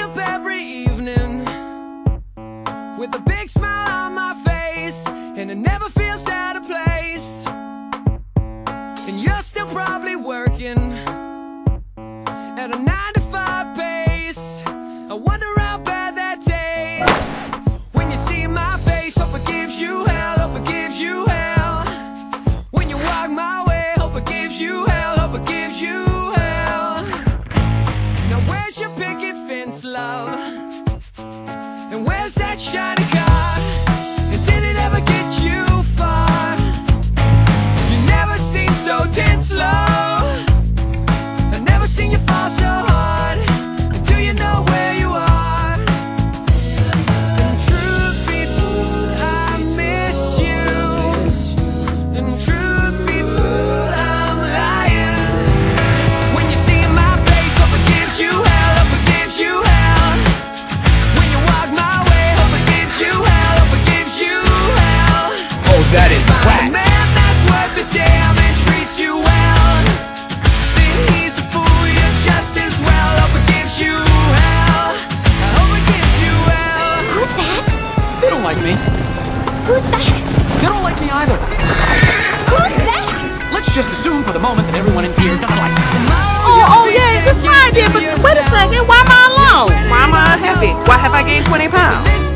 up every evening with a big smile on my face, and it never feels out of place. And you're still probably working at a 9-to-5 pace. I wonder how bad that tastes when you see my face. Hope it gives you hell, hope it gives you hell. When you walk my way, hope it gives you hell, hope it gives you hell. Now where's your picket fence, love? And where's that shiny car? And did it ever get you far? You never seem so tense, love. I've never seen you fall so hard. And do you know where you are? And truth be told, I miss you. And truth be told, I'm lying. When you see my face, hope it gives you hell, hope it gives you hell. When you walk my way, hope it gives you hell, hope it gives you hell. Oh, that is whack. Find a man that's worth the damn and treats you well. Then he's a fool, you're just as well. Hope it gives you hell, I hope it gives you hell. Who's that? They don't like me. Who's that? They don't like me either. Who's that? Let's just assume for the moment that everyone in here doesn't like me. Oh yeah, that's my idea, but wait a second, why am I alone? Why am I unhappy? Why have I gained 20 pounds?